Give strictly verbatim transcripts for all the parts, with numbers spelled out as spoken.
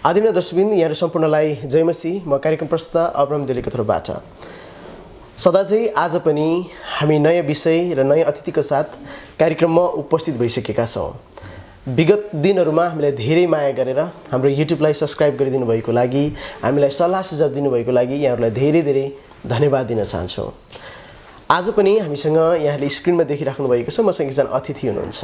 आदरणीय दर्शकबिन यहाँ सम्पूर्णलाई जय मसीह। म कार्यक्रम प्रस्तुता अब्राम दिलेको तर्फबाट सदा चाहिँ आज पनि हामी नयाँ विषय र नयाँ अतिथिको साथ कार्यक्रममा उपस्थित भइसकेका छौँ। विगत दिनहरूमा हामीलाई धेरै माया गरेर हाम्रो युट्युबलाई सब्स्क्राइब गरिदिनु भएको लागि, हामीलाई सल्लाह सुझाव दिनुभएको लागि यहाँहरूलाई धेरै धेरै धन्यवाद दिन चाहन्छौँ। आज पनि हामीसँग यहाँले स्क्रिनमा देखिराख्नु भएको छ, मसँग एकजना अतिथि हुनुहुन्छ।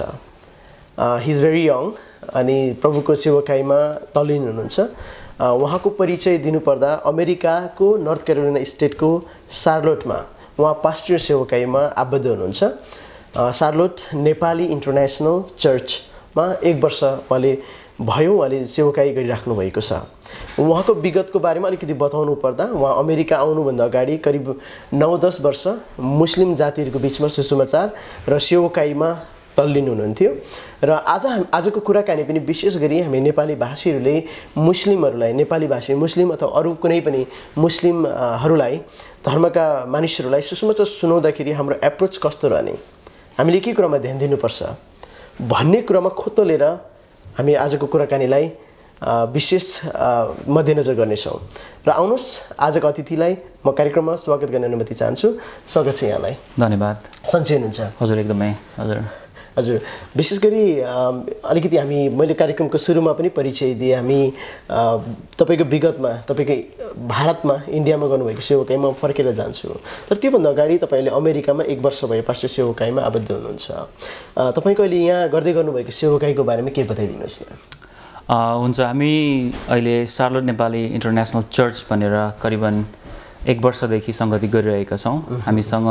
हि इज भेरी यङ अनि प्रभुको सेवकाईमा तल्लीन हुनुहुन्छ। उहाँको परिचय दिनुपर्दा अमेरिकाको नर्थ क्यारोलिना स्टेटको शार्लोटमा उहाँ पास्टर सेवकाईमा आबद्ध हुनुहुन्छ। शार्लोट नेपाली इन्टरनेसनल चर्चमा एक वर्ष उहाँले भयो उहाँले सेवकाई गरिराख्नु भएको छ। उहाँको विगतको बारेमा अलिकति बताउनु पर्दा उहाँ अमेरिका आउनुभन्दा अगाडि करिब नौ दस वर्ष मुस्लिम जातिहरूको बिचमा सुसमाचार र सेवकाईमा तल्लीन हुनुहुन्थ्यो। र आज आजको कुराकानी पनि विशेष गरी हामी नेपाली भाषीहरूले मुस्लिमहरूलाई, नेपाली भाषी मुस्लिम अथवा अरू कुनै पनि मुस्लिमहरूलाई, धर्मका मानिसहरूलाई सुसमाचार सुनाउँदाखेरि हाम्रो एप्रोच कस्तो रहने, हामीले के कुरामा ध्यान दिनुपर्छ भन्ने कुरामा खोतलेर हामी आजको कुराकानीलाई विशेष मध्यनजर गर्नेछौँ। र आउनुहोस् आजको अतिथिलाई म कार्यक्रममा स्वागत गर्ने अनुमति चाहन्छु। स्वागत छ यहाँलाई। धन्यवाद। सन्चै हुनुहुन्छ? हजुर, एकदमै। हजुर हजुर विशेष गरी अलिकति हामी मैले कार्यक्रमको सुरुमा पनि परिचय दिएँ। हामी तपाईँको विगतमा तपाईँको भारतमा इन्डियामा गर्नुभएको सेवकाईमा फर्केर जान्छु, तर त्योभन्दा अगाडि तपाईँले अमेरिकामा एक वर्ष भयो पास्टर सेवकाईमा आबद्ध हुनुहुन्छ। तपाईँको अहिले यहाँ गर्दै गर्नुभएको सेवकाईको बारेमा के बताइदिनुहोस् न। हुन्छ, हामी अहिले शार्लोट नेपाली इन्टरनेसनल चर्च भनेर करिबन एक वर्षदेखि सङ्गति गरिरहेका छौँ। हामीसँग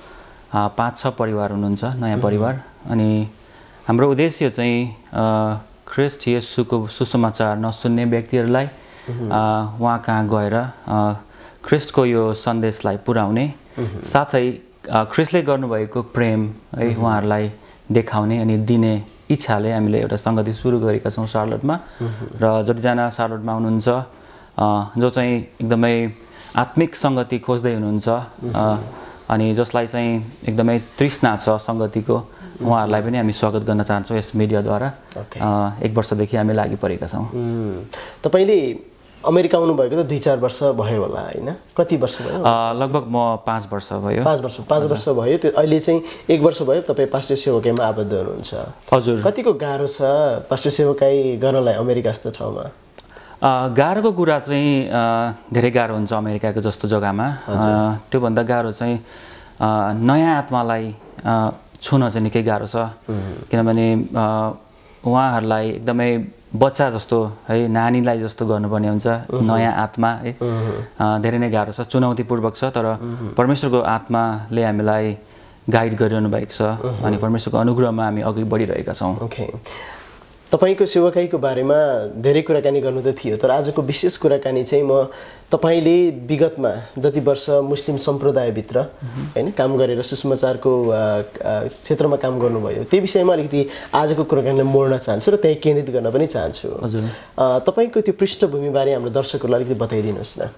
पाँच छ परिवार हुनुहुन्छ, नयाँ परिवार। अनि हाम्रो उद्देश्य चाहिँ ख्रिस्ट येशूको सुसमाचार नसुन्ने व्यक्तिहरूलाई उहाँ कहाँ गएर ख्रिस्टको यो सन्देशलाई पुर्याउने, साथै ख्रिस्टले गर्नुभएको प्रेम है उहाँहरूलाई देखाउने अनि दिने इच्छाले हामीले एउटा सङ्गति सुरु गरेका छौँ शार्लोटमा। र जतिजना शार्लोटमा हुनुहुन्छ जो चाहिँ एकदमै आत्मिक सङ्गति खोज्दै हुनुहुन्छ अनि जसलाई चाहिँ एकदमै तृष्णा छ सङ्गतिको, उहाँहरूलाई पनि हामी स्वागत गर्न चाहन्छौँ यस मिडियाद्वारा। एक वर्षदेखि हामी लागि परेका छौँ। तपाईँले अमेरिका आउनुभएको त दुई चार वर्ष भयो होला होइन? कति वर्ष भयो? लगभग म पाँच वर्ष भयो। पाँच वर्ष पाँच वर्ष भयो। त्यो अहिले चाहिँ एक वर्ष भयो तपाईँ पास्टर सेवकाईमा आबद्ध हुनुहुन्छ। हजुर। कतिको गाह्रो छ पास्टर सेवकाई गर्नलाई अमेरिका जस्तो ठाउँमा? गाह्रोको कुरा चाहिँ धेरै गाह्रो हुन्छ अमेरिकाको जस्तो जग्गामा। त्योभन्दा गाह्रो चाहिँ नयाँ आत्मालाई छुन चाहिँ निकै गाह्रो छ, किनभने उहाँहरूलाई एकदमै बच्चा जस्तो है, नानीलाई जस्तो गर्नुपर्ने हुन्छ। नयाँ आत्मा है धेरै नै गाह्रो छ, चुनौतीपूर्वक छ। तर परमेश्वरको आत्माले हामीलाई गाइड गरिरहनु भएको छ अनि परमेश्वरको अनुग्रहमा हामी अघि बढिरहेका छौँ। ओके, तपाईँको सेवकाईको बारेमा धेरै कुराकानी गर्नु त थियो, तर आजको विशेष कुराकानी चाहिँ म तपाईँले विगतमा जति वर्ष मुस्लिम सम्प्रदायभित्र होइन काम गरेर सुसमाचारको क्षेत्रमा काम गर्नुभयो त्यो विषयमा अलिकति आजको कुराकानीलाई मोड्न चाहन्छु र त्यही केन्द्रित गर्न पनि चाहन्छु। हजुर। तपाईँको त्यो पृष्ठभूमिबारे हाम्रो दर्शकहरूलाई अलिकति बताइदिनुहोस् न।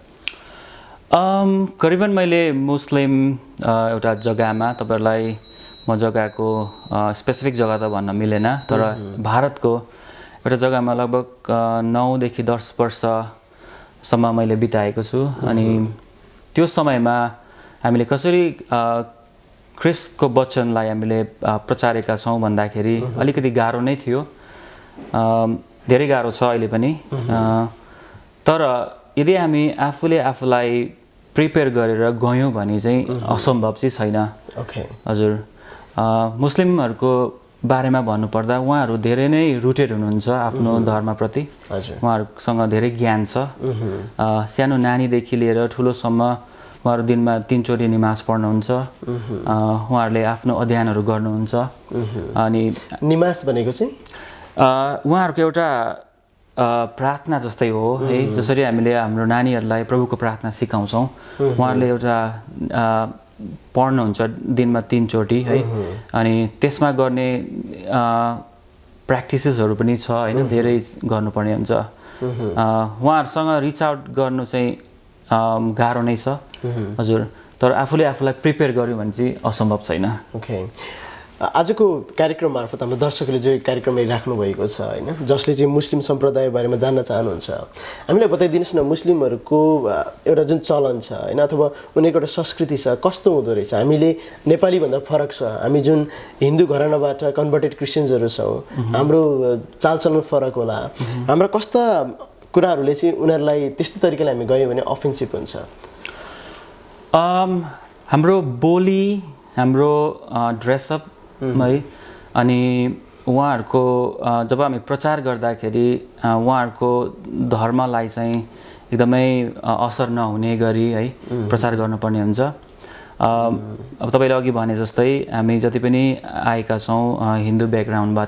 करिबन मैले मुस्लिम एउटा जग्गामा, तपाईँहरूलाई म जग्गाको स्पेसिफिक जग्गा त भन्न मिलेन, तर भारतको एउटा जग्गामा लगभग नौदेखि दस वर्षसम्म मैले बिताएको छु। अनि त्यो समयमा हामीले कसरी ख्रिस्टको वचनलाई हामीले प्रचारेका छौँ भन्दाखेरि अलिकति गाह्रो नै थियो, धेरै गाह्रो छ अहिले पनि। तर यदि हामी आफूले आफूलाई प्रिपेयर गरेर गयौँ भने चाहिँ असम्भव चाहिँ छैन। ओके। हजुर। मुस्लिमहरूको बारेमा भन्नुपर्दा उहाँहरू धेरै नै रुटेड हुनुहुन्छ आफ्नो धर्मप्रति। उहाँहरूसँग धेरै ज्ञान छ। सानो नानीदेखि लिएर ठुलोसम्म उहाँहरू दिनमा तिनचोटि निमाज पढ्नुहुन्छ। उहाँहरूले आफ्नो अध्ययनहरू गर्नुहुन्छ। अनि निमाज भनेको चाहिँ उहाँहरूको एउटा प्रार्थना जस्तै हो है, जसरी हामीले हाम्रो नानीहरूलाई प्रभुको प्रार्थना सिकाउँछौँ, उहाँहरूले एउटा पढ्नुहुन्छ दिनमा तिनचोटि है। अनि त्यसमा गर्ने प्र्याक्टिसेसहरू पनि छ होइन, धेरै गर्नुपर्ने हुन्छ। उहाँहरूसँग रिच आउट गर्नु चाहिँ गाह्रो नै छ। हजुर। तर आफूले आफूलाई प्रिपेयर गर्यो भने चाहिँ असम्भव छैन। ओके। आजको कार्यक्रम मार्फत हाम्रो दर्शकले जो कार्यक्रम राख्नु भएको छ हैन जसले चाहिँ मुस्लिम सम्प्रदाय बारेमा जान्न चाहनुहुन्छ हामीलाई बताइदिनुस् न मुस्लिमहरूको एउटा जुन चलन छ हैन अथवा उनीहरूको एउटा संस्कृति छ कस्तो हुँदो रहेछ हामीले नेपाली भन्दा फरक छ हामी जुन हिन्दू घरानाबाट कन्भर्टेड क्रिश्चियन्सहरु छौं हाम्रो चालचलन फरक होला हाम्रो कस्ता कुराहरुले चाहिँ उनीहरुलाई त्यस्तै तरिकाले हामी गयौं भने अफेन्सिभ हुन्छ अम हाम्रो बोली हाम्रो ड्रेस अप है अनि उहाँहरुको जब हामी प्रचार गर्दाखेरि उहाँहरुको धर्मलाई चाहिँ एकदमै असर नहुने गरी है प्रचार गर्नुपर्ने हुन्छ अब तपाईले अघि भने जस्तै हामी जति पनि आएका छौं हिन्दू ब्याकग्राउन्डबाट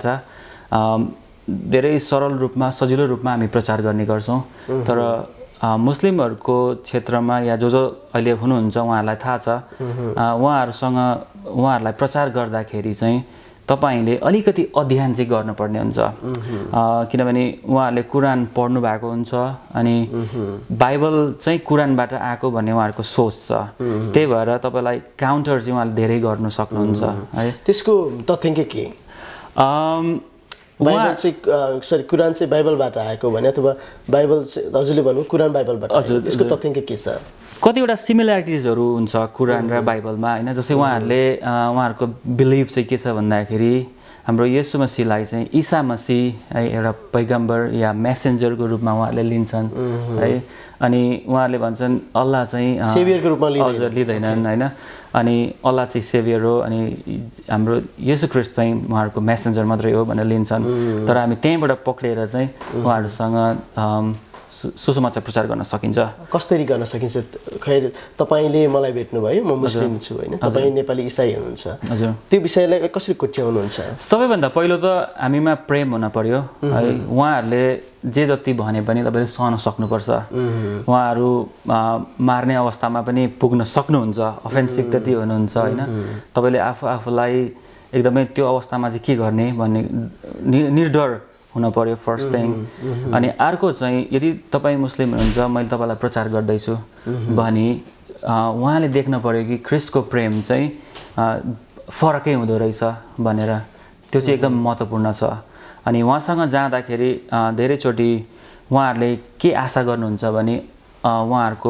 धेरै सरल रूपमा सजिलो रूपमा हामी प्रचार गर्ने गर्छौं तर मुस्लिमहरुको क्षेत्रमा या जो जो अहिले हुनुहुन्छ उहाँहरुलाई थाहा छ उहाँहरुसँग उहाँहरुलाई प्रचार गर्दाखेरि चाहिँ तपाईले अलिकति अध्ययन चाहिँ गर्नुपर्ने हुन्छ किनभने उहाँहरुले कुरान पढ्नु भएको हुन्छ अनि बाइबल चाहिँ कुरानबाट आएको भन्ने उहाँहरुको सोच छ त्यही भएर तपाईलाई काउन्टर चाहिँ उहाँले धेरै गर्न सक्नुहुन्छ है त्यसको तथ्याङ्क के अम बाइबल चाहिँ सरी कुरान चाहिँ बाइबलबाट आएको भने अथवा बाइबल चाहिँ हजुरले भन्नु कुरान बाइबलबाट हजुर त्यसको तथ्याङ्क के छ कतिवटा सिमिल्यारिटिजहरु हुन्छ कुरान र बाइबलमा हैन जस्तै उहाँहरुले उहाँहरुको बिलिभ चाहिँ के छ भन्दाखेरि हाम्रो येशू मसीहलाई चाहिँ ईसा मसीह है एउटा पैगम्बर या मेसेन्जरको रूपमा उहाँहरुले लिन्छन् है अनि उहाँहरुले भन्छन् अल्लाह चाहिँ सेभियरको रूपमा हजुर लिँदैनन् हैन अनि अल्लाह चाहिँ सेभियर हो अनि हाम्रो येशू ख्रीष्ट चाहिँ उहाँहरुको मेसेन्जर मात्रै हो भनेर लिन्छन् तर हामी त्यहीबाट पक्रेर चाहिँ उहाँहरुसँग सुसमाचार प्रचार गर्न सकिन्छ कसरी गर्न सकिन्छ खैर तपाईले मलाई भेट्नु भयो म मुस्लिम छु हैन तपाई नेपाली ईसाई हुनुहुन्छ हजुर त्यो विषयलाई कसरी कोट्याउनुहुन्छ सबैभन्दा पहिलो त हामीमा प्रेम हुन पर्यो है उहाँहरुले जे जति भने पनि तपाईले सहन सक्नुपर्छ उहाँहरु मार्ने अवस्थामा पनि पुग्न सक्नुहुन्छ अफेन्सिभ त्यति हुनुहुन्छ हैन तपाईले आफू आफूलाई एकदमै त्यो अवस्थामा चाहिँ के गर्ने भन्ने निर्डर हुन पर्यो फर्स्ट थिङ अनि अर्को चाहिँ यदि तपाई मुस्लिम हुनुहुन्छ मैले तपाईलाई प्रचार गर्दै छु भने उहाँले देख्न पर्यो कि ख्रीष्टको प्रेम चाहिँ फरकै हुँदो रहेछ भनेर त्यो चाहिँ एकदम महत्त्वपूर्ण छ अनि उहाँसँग जाँदाखेरि धेरै चोटी उहाँहरुले के आशा गर्नुहुन्छ भने उहाँहरुको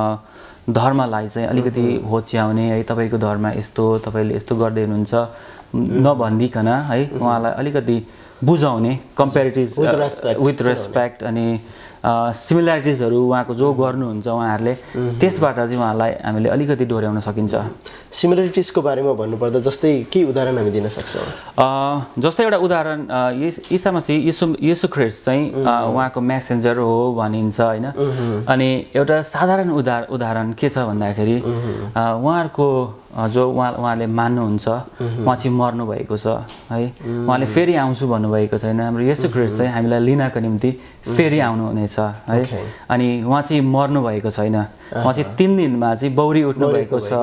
धर्मलाई चाहिँ अलिकति होच्याउने है तपाईको धर्म यस्तो तपाईले यस्तो गर्दै हुनुहुन्छ नभन्दिकन है उहाँलाई अलिकति बुझाउने कम्पेरिटिभ विथ रेस्पेक्ट अनि सिमिल्यारिटिजहरु उहाँको जो गर्नुहुन्छ उहाँहरुले त्यसबाट चाहिँ उहाँलाई हामीले अलिकति डोर्याउन सकिन्छ सिमिल्यारिटिजको बारेमा भन्नुपर्दा जस्तै के उदाहरण हामी दिन सक्छौं अ जस्तै एउटा उदाहरण ईसा मसीह येशू येशू ख्रीष्ट चाहिँ उहाँको मेसेन्जर हो भनिन्छ हैन अनि एउटा साधारण उदाहरण के छ भन्दाखेरि उहाँहरुको जो उहाँ उहाँले मान्नुहुन्छ उहाँ चाहिँ मर्नु भएको छ है उहाँले फेरि आउँछु भन्नु भएको छैन हाम्रो येशू ख्रीष्ट चाहिँ हामीलाई लिनको निम्ति फेरि आउनु हुनेछ है अनि उहाँ चाहिँ मर्नु भएको छैन उहाँ चाहिँ तीन दिनमा चाहिँ बौरी उठ्नु भएको छ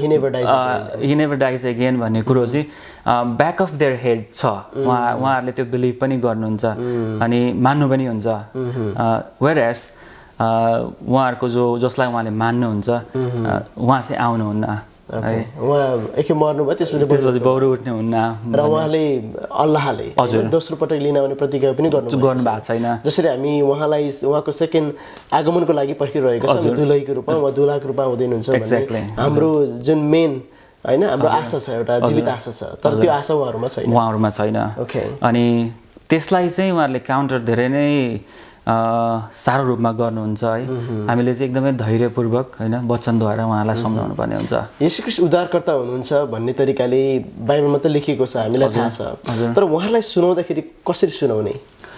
हि नेभर डाइज अगेन भन्ने कुरो चाहिँ ब्याक अफ देयर हेड छ उहाँ उहाँहरुले त्यो बिलिभ पनि गर्नुहुन्छ अनि मान्नु पनि हुन्छ वेयर एज उहाँहरुको जो जसलाई उहाँले मान्नुहुन्छ उहाँ चाहिँ आउनुहुन्न उहाँ एकै मर्नु भयो त्यसपछि त्यसपछि बौरी उठ्ने हुन्न र उहाँले अल्लाहले दोस्रो पटक लिन आउने प्रतिज्ञा पनि गर्नु गर्नु भएको छैन जसरी हामी उहाँलाई उहाँको सेकेन्ड आगमनको लागि पर्खिरहेको छौं दुलहीको रूपमा उहाँ दुलाको रूपमा हुँदैनुहुन्छ भन्ने हाम्रो जुन मेन हैन हाम्रो आशा छ एउटा जीवित आशा छ तर त्यो आशा उहाँहरुमा छैन उहाँहरुमा छैन अनि त्यसलाई चाहिँ उहाँहरुले काउन्टर धेरै नै सारो रूपमा गर्नुहुन्छ है हामीले चाहिँ एकदमै धैर्यपूर्वक हैन वचनद्वारा उहाँलाई सम्झाउनु पर्ने हुन्छ येशू ख्रीष्ट उद्धारकर्ता हुनुहुन्छ भन्ने तरिकाले बाइबलमा त लेखिएको छ हामीलाई थाहा छ तर उहाँलाई सुनाउँदाखेरि कसरी सुनाउने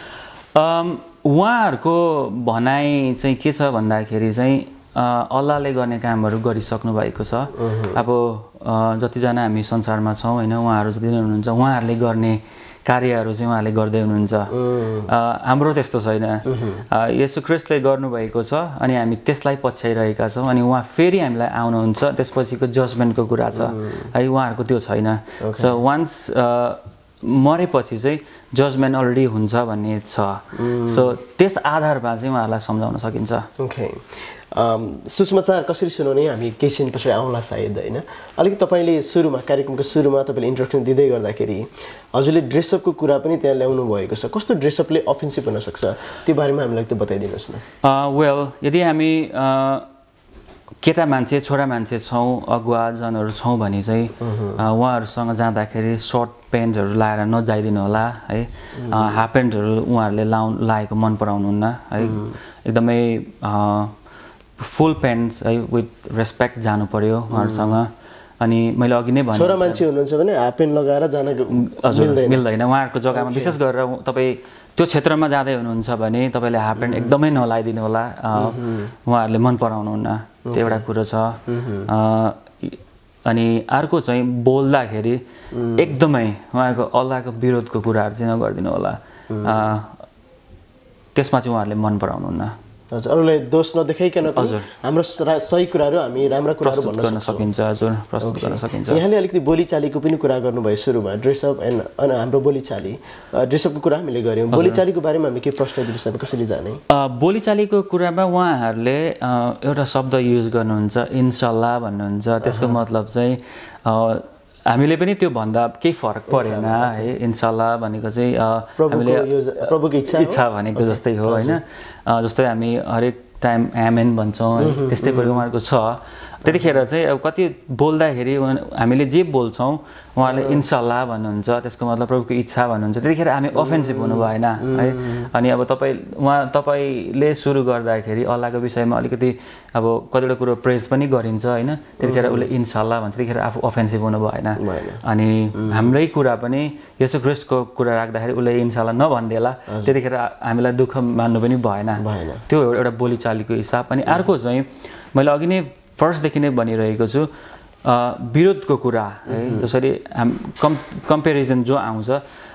उहाँहरुको भनाइ चाहिँ के छ भन्दाखेरि चाहिँ अल्लाहले गर्ने कामहरु गरिसक्नु भएको छ अब जति जना हामी संसारमा छौं हैन उहाँहरु जति जना हुनुहुन्छ उहाँहरुले गर्ने कार्यहरु चाहिँ उहाँले गर्दै हुनुहुन्छ हाम्रो त्यस्तो छैन येशू ख्रीष्टले गर्नु भएको छ अनि हामी त्यसलाई पछ्याइरहेका छौं अनि उहाँ फेरि हामीलाई आउनुहुन्छ त्यसपछिको जजमेन्टको कुरा छ है उहाँहरुको त्यो छैन सो वन्स मरेपछि चाहिँ जजमेन्ट अलरेडी हुन्छ भन्ने छ सो त्यस आधारमा चाहिँ उहाँहरूलाई सम्झाउन सकिन्छ ओके सुसमाचार कसरी सुनाउने हामी केही छिन पछि आउँला सायद होइन अलिकति तपाईँले सुरुमा कार्यक्रमको सुरुमा तपाईँले इन्ट्रोडक्सन दिँदै गर्दाखेरि हजुरले ड्रेसअपको कुरा पनि त्यहाँ ल्याउनु भएको छ कस्तो ड्रेसअपले अफेन्सिभ हुनसक्छ त्यो बारेमा हामीलाई त बताइदिनुहोस् न वेल यदि हामी केटा मान्छे छोरा मान्छे छौँ अगुवाजनहरू छौँ भने चाहिँ उहाँहरूसँग जाँदाखेरि सर्ट प्यान्टहरू लाएर नजाइदिनु होला है हाफ प्यान्टहरू उहाँहरूले लाउ लाएको मन पराउनुहुन्न है एकदमै फुल प्यान्ट्स है विथ रेस्पेक्ट जानु पर्यो उहाँहरूसँग अनि मैले अघि नै भने छोरा मान्छे हुनुहुन्छ भने हाफ प्यान्ट लगाएर जान मिल्दैन मिल्दैन उहाँहरूको जग्गामा विशेष गरेर तपाईँ त्यो क्षेत्रमा जाँदै हुनुहुन्छ भने तपाईँले हाफ प्यान्ट एकदमै नलाइदिनु होला उहाँहरूले मन पराउनुहुन्न त्यो एउटा कुरो छ अनि अर्को चाहिँ बोल्दाखेरि एकदमै उहाँको अल्लाहको विरोधको कुराहरू चाहिँ नगरिदिनु होला त्यसमा चाहिँ उहाँहरूले मन पराउनुहुन्न हजुर अरूलाई दोष नदेखाइकन हजुर हाम्रो सही कुराहरू हामी राम्रा कुराहरू भन्न गर्न सकिन्छ हजुर प्रस्तुत गर्न सकिन्छ यहाँले अलिकति बोलीचालीको पनि कुरा गर्नुभयो सुरुमा ड्रेसअप एन्ड अनि हाम्रो बोलीचाली ड्रेसअपको कुरा हामीले गऱ्यौँ बोलीचालीको बारेमा हामी के प्रश्न दिन्छ कसरी जाने बोलीचालीको कुरामा उहाँहरूले एउटा शब्द युज गर्नुहुन्छ इन्सल्लाह भन्नुहुन्छ त्यसको मतलब चाहिँ हामीले पनि त्यो भन्दा केही फरक परेन है इन्सल्लाह भनेको चाहिँ हामीले प्रभुको इच्छा इच्छा भनेको जस्तै हो होइन जस्तै हामी हरेक टाइम एमेन भन्छौँ है त्यस्तै प्रकार उहाँहरूको छ त्यतिखेर चाहिँ अब कति बोल्दाखेरि हामीले जे बोल्छौँ उहाँले इन्सल्लाह भन्नुहुन्छ त्यसको मतलब प्रभुको इच्छा भन्नुहुन्छ त्यतिखेर हामी अफेन्सिभ हुनु भएन है अनि अब तपाईँ उहाँ तपाईँले सुरु गर्दाखेरि अल्लाहको विषयमा अलिकति अब कतिवटा कुरो प्रेज पनि गरिन्छ होइन त्यतिखेर उसले इन्सल्लाह भन्छ त्यतिखेर आफू अफेन्सिभ हुनु भएन अनि हाम्रै कुरा पनि यसो ख्रिस्टको कुरा राख्दाखेरि उसले इन्सल्लाह नभनिदिएला त्यतिखेर हामीलाई दुःख मान्नु पनि भएन त्यो एउटा बोलीचालीको हिसाब अनि अर्को चाहिँ मैले अघि नै फर्स्टदेखि नै भनिरहेको छु विरोधको कुरा है जसरी हाम कम् कम्पेरिजन जो आउँछ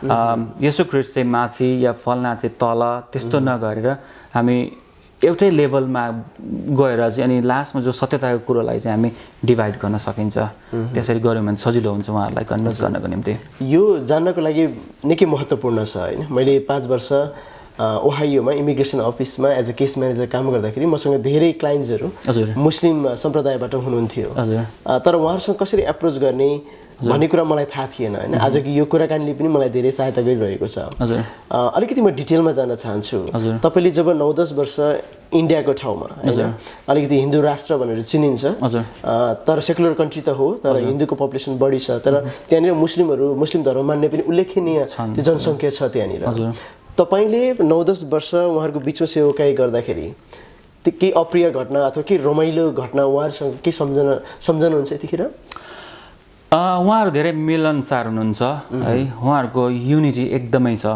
यसो ख्रिस्ट चाहिँ माथि या फल्ना चाहिँ तल त्यस्तो नगरेर हामी एउटै लेभलमा गएर चाहिँ अनि लास्टमा जो सत्यताको कुरोलाई चाहिँ हामी डिभाइड गर्न सकिन्छ त्यसरी गऱ्यौँ भने सजिलो हुन्छ उहाँहरूलाई कन्भिन्स गर्नको निम्ति यो जान्नको लागि निकै महत्त्वपूर्ण छ होइन मैले पाँच वर्ष ओहाइयोमा इमिग्रेसन अफिसमा एज अ केस म्यानेजर काम गर्दाखेरि मसँग धेरै क्लाइन्ट्सहरू मुस्लिम सम्प्रदायबाट हुनुहुन्थ्यो तर उहाँहरूसँग कसरी एप्रोच गर्ने भन्ने कुरा मलाई थाहा थिएन होइन आजको यो कुराकानीले पनि मलाई धेरै सहायता गरिरहेको छ अलिकति म डिटेलमा जान चाहन्छु तपाईँले जब नौ दस वर्ष इन्डियाको ठाउँमा होइन अलिकति हिन्दू राष्ट्र भनेर चिनिन्छ तर सेकुलर कन्ट्री त हो तर हिन्दूको पपुलेसन बढी छ तर त्यहाँनिर मुस्लिमहरू मुस्लिम धर्म मान्ने पनि उल्लेखनीय त्यो जनसङ्ख्या छ त्यहाँनिर तपाईले नौ दस वर्ष उहाँहरूको बिचमा सेवाकाई गर्दाखेरि त्यो केही अप्रिय घटना अथवा केही रमाइलो घटना उहाँहरूसँग के सम्झना सम्झनुहुन्छ यतिखेर उहाँहरू धेरै मिलनसार हुनुहुन्छ है उहाँहरूको युनिटी एकदमै छ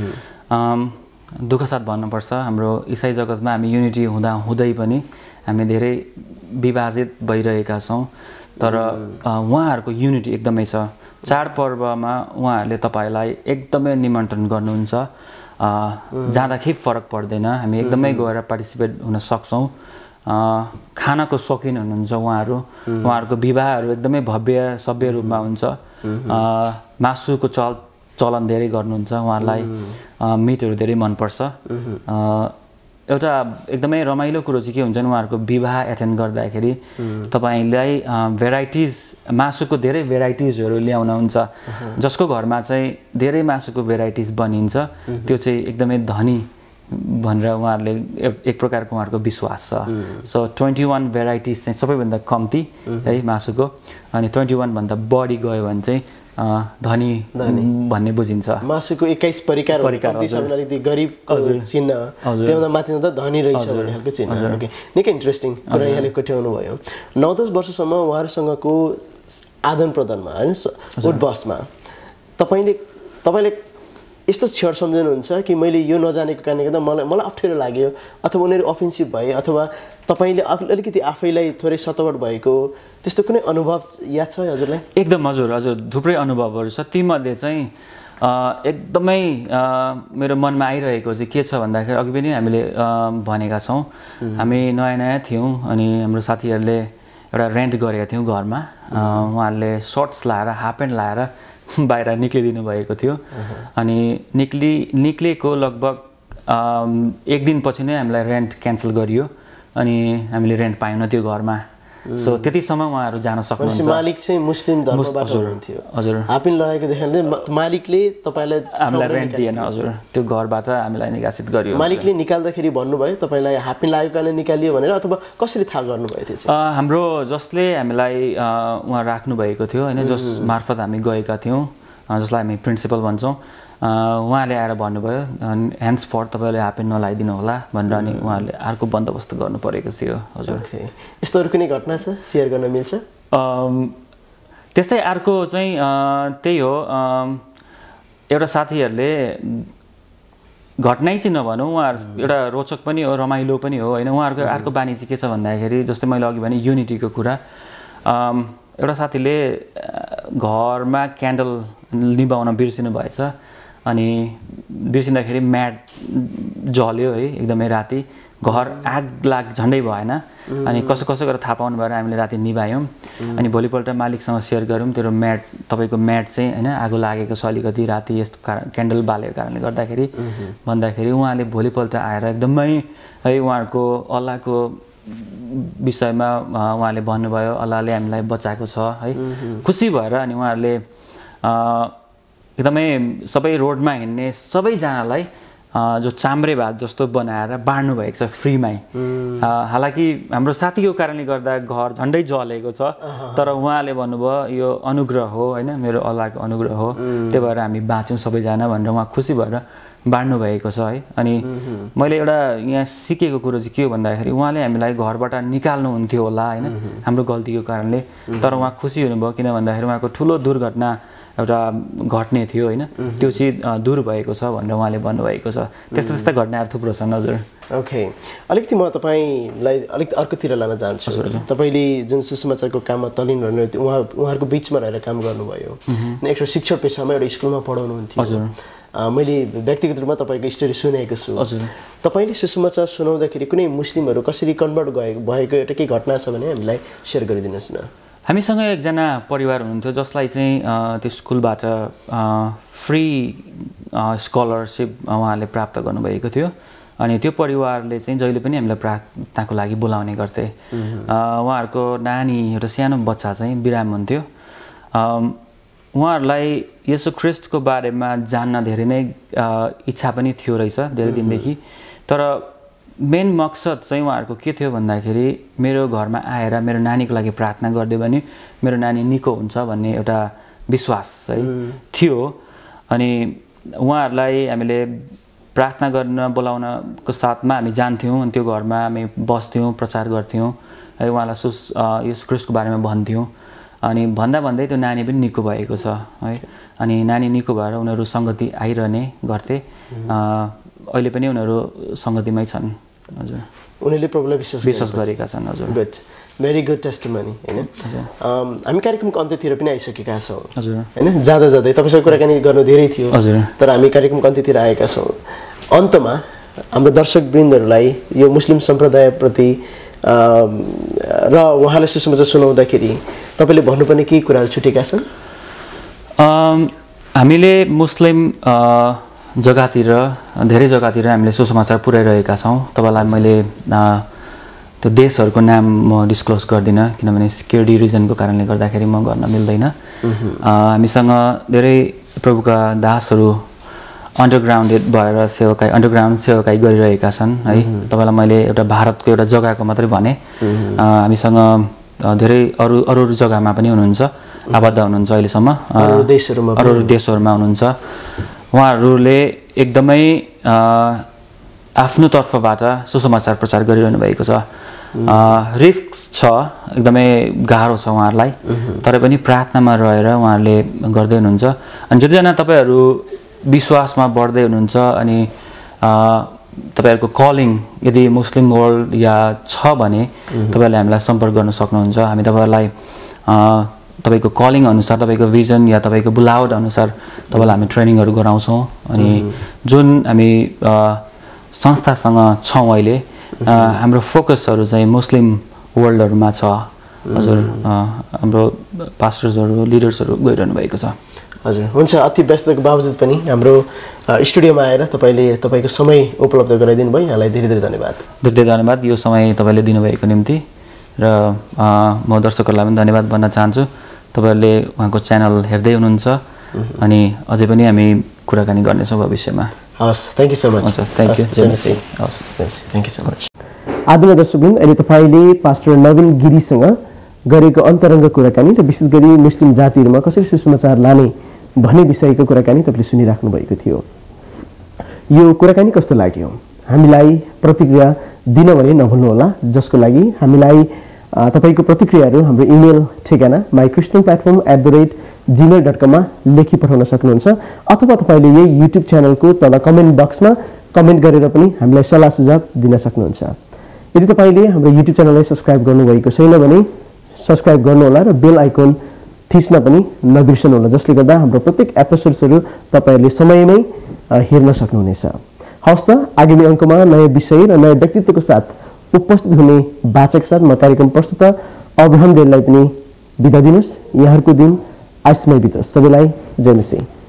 दुःख साथ भन्नुपर्छ हाम्रो इसाई जगतमा हामी युनिटी हुँदा हुँदै पनि हामी धेरै विभाजित भइरहेका छौँ तर उहाँहरूको युनिटी एकदमै छ चाडपर्वमा उहाँहरूले तपाईँलाई एकदमै निमन्त्रण गर्नुहुन्छ जाँदाखेरि फरक पर्दैन हामी एकदमै गएर पार्टिसिपेट हुन सक्छौँ खानाको शौकिन हुनुहुन्छ उहाँहरू उहाँहरूको विवाहहरू एकदमै भव्य सभ्य रूपमा हुन्छ मासुको चल चलन धेरै गर्नुहुन्छ उहाँहरूलाई मिटहरू धेरै मनपर्छ एउटा एकदमै रमाइलो कुरो चाहिँ के हुन्छ भने उहाँहरूको विवाह एटेन्ड गर्दाखेरि तपाईँलाई भेराइटिज मासुको धेरै भेराइटिजहरू ल्याउन हुन्छ जसको घरमा चाहिँ धेरै मासुको भेराइटिज बनिन्छ त्यो चाहिँ एकदमै धनी भनेर उहाँहरूले एक प्रकारको उहाँहरूको विश्वास छ सो ट्वेन्टी वान भेराइटिज चाहिँ सबैभन्दा कम्ती है मासुको अनि ट्वेन्टी वान भन्दा बढी गयो भने चाहिँ धनी भन्ने बुझिन्छ मासुको एक्काइस परिकार अलिकति गरिबको चिन्ह त्योभन्दा माथि त धनी रहेछ भन्ने खालको चिन्ह निकै इन्ट्रेस्टिङ कुरा यहाँले कोट्याउनु भयो नौ दस वर्षसम्म उहाँहरूसँगको आदान प्रदानमा होइन उठबसमा तपाईँले तपाईँले यस्तो क्षण सम्झनुहुन्छ कि मैले यो नजानेको कारणले गर्दा मलाई मलाई अप्ठ्यारो लाग्यो अथवा उनीहरू अफेन्सिभ भए अथवा तपाईँले अलिकति आफैलाई थोरै सतावट भएको त्यस्तो कुनै अनुभव याद छ हजुरलाई एकदम हजुर हजुर थुप्रै अनुभवहरू छ तीमध्ये चाहिँ एकदमै मेरो मनमा आइरहेको चाहिँ के छ भन्दाखेरि अघि पनि हामीले भनेका छौँ हामी नयाँ नयाँ थियौँ अनि हाम्रो साथीहरूले एउटा रेन्ट गरेका थियौँ घरमा उहाँहरूले सर्ट्स लाएर हाफ प्यान्ट लाएर बाहिर निक्लिदिनु भएको थियो अनि निक्लि निक्लेको लगभग एक दिनपछि नै हामीलाई रेन्ट क्यान्सल गरियो अनि हामीले रेन्ट पाएनौँ त्यो घरमा सो त्यतिसम्म उहाँहरू जान सक्नुहुन्छ मालिक चाहिँ मुस्लिम धर्मबाट हुनुहुन्थ्यो हजुर हापिन लगाएको देखाउँदै मालिकले तपाईँलाई हामीलाई रेन्ट दिएन हजुर त्यो घरबाट हामीलाई निकासित गरियो मालिकले निकाल्दाखेरि भन्नुभयो तपाईँलाई हापिन लागेको कारणले निकालियो भनेर अथवा कसरी थाहा गर्नुभयो त्यो चाहिँ हाम्रो जसले हामीलाई उहाँ राख्नु भएको थियो होइन जस मार्फत हामी गएका थियौँ जसलाई हामी प्रिन्सिपल भन्छौँ उहाँले आएर भन्नुभयो ह्यान्ड्स फर तपाईँले हापेन नलाइदिनु होला भनेर अनि उहाँहरूले अर्को बन्दोबस्त गर्नु परेको थियो हजुर यस्तोहरू कुनै घटना छ सेयर गर्न मिल्छ त्यस्तै अर्को चाहिँ त्यही हो एउटा साथीहरूले घटनै चाहिँ नभनौँ उहाँहरू एउटा रोचक पनि हो रमाइलो पनि हो होइन उहाँहरूको अर्को बानी चाहिँ के छ भन्दाखेरि जस्तै मैले अघि भने युनिटीको कुरा एउटा साथीले घरमा क्यान्डल निभाउन बिर्सिनु भएछ अनि बिर्सिँदाखेरि म्याट जल्यो है एकदमै राति घर आग लाग झन्डै भएन अनि कसो कसो गरेर थाहा पाउनु भएर हामीले राति निभायौँ अनि भोलिपल्ट मालिकसँग सेयर गऱ्यौँ तेरो म्याट तपाईँको म्याट चाहिँ होइन आगो लागेको छ अलिकति राति यस्तो कारण क्यान्डल बालेको कारणले गर्दाखेरि भन्दाखेरि उहाँले भोलिपल्ट आएर एकदमै है उहाँहरूको अल्लाहको विषयमा उहाँले भन्नुभयो अल्लाहले हामीलाई बचाएको छ है खुसी भएर अनि उहाँहरूले एकदमै सबै रोडमा हिँड्ने सबैजनालाई जो चाम्रे भात जस्तो बनाएर बाँड्नु भएको छ फ्रीमै हालाकि हाम्रो साथीको कारणले गर्दा घर झन्डै जलेको छ तर उहाँले भन्नुभयो यो अनुग्रह हो होइन मेरो अल्लाहको अनुग्रह हो त्यही भएर हामी बाँच्यौँ सबैजना भनेर उहाँ खुसी भएर बाँड्नु भएको छ है अनि मैले एउटा यहाँ सिकेको कुरो चाहिँ के हो भन्दाखेरि उहाँले हामीलाई घरबाट निकाल्नुहुन्थ्यो होला होइन हाम्रो गल्तीको कारणले तर उहाँ खुसी हुनुभयो किन भन्दाखेरि उहाँको ठुलो दुर्घटना एउटा घट्ने थियो होइन त्यो चाहिँ दूर भएको छ भनेर उहाँले भन्नुभएको छ त्यस्तो त्यस्ता घटनाहरू थुप्रो छन् हजुर ओके अलिकति म तपाईँलाई अलिक अर्कोतिर लान चाहन्छु तपाईँले जुन सुसमाचारको काममा तल्लीन रहनुहुन्थ्यो उहाँ उहाँहरूको बिचमा रहेर काम गर्नुभयो एउटा शिक्षक पेसामा एउटा स्कुलमा पढाउनुहुन्थ्यो हजुर मैले व्यक्तिगत रूपमा तपाईँको स्टोरी सुनेको छु हजुर तपाईँले सुसमाचार सुनाउँदाखेरि कुनै मुस्लिमहरू कसरी कन्भर्ट भएको एउटा केही घटना छ भने हामीलाई सेयर गरिदिनुहोस् न हामीसँग एकजना परिवार हुनुहुन्थ्यो जसलाई चाहिँ त्यो स्कुलबाट फ्री स्कलरसिप उहाँले प्राप्त गर्नुभएको थियो अनि त्यो परिवारले चाहिँ जहिले पनि हामीलाई प्रार्थनाको लागि बोलाउने गर्थे उहाँहरूको नानी एउटा सानो बच्चा चाहिँ बिराम हुन्थ्यो उहाँहरूलाई यसो ख्रिस्टको बारेमा जान्न धेरै नै इच्छा पनि थियो रहेछ धेरै दिनदेखि तर मेन मकसद चाहिँ उहाँहरूको के थियो भन्दाखेरि मेरो घरमा आएर मेरो नानीको लागि प्रार्थना गरिदियो भने मेरो नानी निको हुन्छ भन्ने एउटा विश्वास है थियो अनि उहाँहरूलाई हामीले प्रार्थना गर्न बोलाउनको साथमा हामी जान्थ्यौँ अनि त्यो घरमा हामी बस्थ्यौँ प्रचार गर्थ्यौँ है उहाँलाई सुस यस ख्रिस्टको बारेमा भन्थ्यौँ अनि भन्दा भन्दै त्यो नानी पनि निको भएको छ है अनि नानी निको भएर उनीहरू सङ्गति आइरहने गर्थे अहिले पनि उनीहरू सङ्गतिमै छन् हजुर उनीहरूले प्रभुलाई विश्वास विश्वास गरेका छन् हजुर गुड भेरी गुड टेस्टिमनी होइन हामी कार्यक्रमको अन्त्यतिर पनि आइसकेका छौँ हजुर होइन जाँदा जाँदै तपाईँसँग कुराकानी गर्नु धेरै थियो हजुर तर हामी कार्यक्रमको अन्त्यतिर आएका छौँ अन्तमा हाम्रो दर्शकवृन्दहरूलाई यो मुस्लिम सम्प्रदायप्रति र उहाँलाई सुसमाचार सुनाउँदाखेरि तपाईँले भन्नुपर्ने केही कुराहरू छुटेका छन् हामीले मुस्लिम जग्गातिर धेरै जग्गातिर हामीले सुसमाचार पुर्याइरहेका छौँ तपाईँलाई मैले त्यो देशहरूको नाम म डिस्क्लोज गर्दिनँ किनभने सिक्युरिटी रिजनको कारणले गर्दाखेरि म गर्न मिल्दैन हामीसँग धेरै प्रभुका दासहरू अन्डरग्राउन्डेड भएर सेवाकाई अन्डरग्राउन्ड सेवाकाई गरिरहेका छन् है तपाईँलाई मैले एउटा भारतको एउटा जग्गाको मात्रै भने हामीसँग धेरै अरू अरू अरू जग्गामा पनि हुनुहुन्छ आबद्ध हुनुहुन्छ अहिलेसम्म अरू देशहरूमा अरू अरू देशहरूमा हुनुहुन्छ उहाँहरूले एकदमै आफ्नो तर्फबाट सुसमाचार प्रचार गरिरहनु भएको छ रिस्क छ एकदमै गाह्रो छ उहाँहरूलाई तर पनि प्रार्थनामा रहेर उहाँहरूले गर्दै हुनुहुन्छ अनि जतिजना तपाईँहरू विश्वासमा बढ्दै हुनुहुन्छ अनि तपाईँहरूको कलिङ यदि मुस्लिम वर्ल्ड या छ भने तपाईँहरूले हामीलाई सम्पर्क गर्न सक्नुहुन्छ हामी तपाईँहरूलाई तपाईँको कलिङ अनुसार तपाईँको भिजन या तपाईँको बुलावट अनुसार तपाईँलाई हामी ट्रेनिङहरू गराउँछौँ अनि जुन हामी संस्थासँग छौँ अहिले हाम्रो फोकसहरू चाहिँ मुस्लिम वर्ल्डहरूमा छ हजुर हाम्रो पास्टर्सहरू लिडर्सहरू गइरहनु भएको छ हजुर हुन्छ अति व्यस्तको बावजुद पनि हाम्रो स्टुडियोमा आएर तपाईँले तपाईँको समय उपलब्ध गराइदिनु भयो यहाँलाई धेरै धेरै धन्यवाद धेरै धेरै धन्यवाद यो समय तपाईँले दिनुभएको निम्ति र म दर्शकहरूलाई पनि धन्यवाद भन्न चाहन्छु तपाईँहरूले उहाँको च्यानल हेर्दै हुनुहुन्छ अनि अझै पनि हामी कुराकानी गर्नेछौँ भविष्यमा हस् thank you so much thank you जयमसी हस् थ्याङ्क यू सो मच आदरणीय दर्शकवृन्द अहिले तपाईँले पास्टर नवीन गिरीसँग गरेको अन्तरङ्ग कुराकानी र विशेष गरी मुस्लिम जातिहरूमा कसरी सुसमाचार लाने भन्ने विषयको कुराकानी तपाईँले सुनिराख्नु भएको थियो यो कुराकानी कस्तो लाग्यो हामीलाई प्रतिक्रिया दिन भने नभुल्नुहोला जसको लागि हामीलाई तपाईँको प्रतिक्रियाहरू हाम्रो इमेल ठेगाना my Christian platform at the rate Gmail dot कममा लेखी पठाउन सक्नुहुन्छ अथवा तपाईँले यही युट्युब च्यानलको तल कमेन्ट बक्समा कमेन्ट गरेर पनि हामीलाई सल्लाह सुझाव दिन सक्नुहुन्छ यदि तपाईँले हाम्रो युट्युब च्यानललाई सब्सक्राइब गर्नुभएको छैन भने सब्सक्राइब गर्नुहोला र बेल आइकन थिच्न पनि नबिर्सनुहोला जसले गर्दा हाम्रो प्रत्येक एपिसोड्सहरू तपाईँहरूले समयमै हेर्न सक्नुहुनेछ हवस् त आगामी अङ्कमा नयाँ विषय र नयाँ व्यक्तित्वको साथ उपस्थित हुने वाचक साथ म कार्यक्रम प्रस्तुता अब्राहम देललाई पनि बिदा दिनुहोस् यहाँहरूको दिन आइसमय बितोस् सबैलाई जय मसीह